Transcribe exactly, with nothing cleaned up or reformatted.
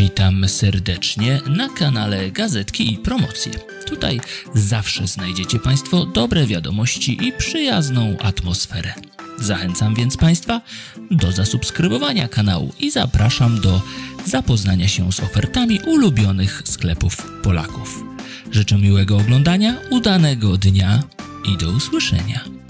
Witam serdecznie na kanale Gazetki i Promocje. Tutaj zawsze znajdziecie Państwo dobre wiadomości i przyjazną atmosferę. Zachęcam więc Państwa do zasubskrybowania kanału i zapraszam do zapoznania się z ofertami ulubionych sklepów Polaków. Życzę miłego oglądania, udanego dnia i do usłyszenia.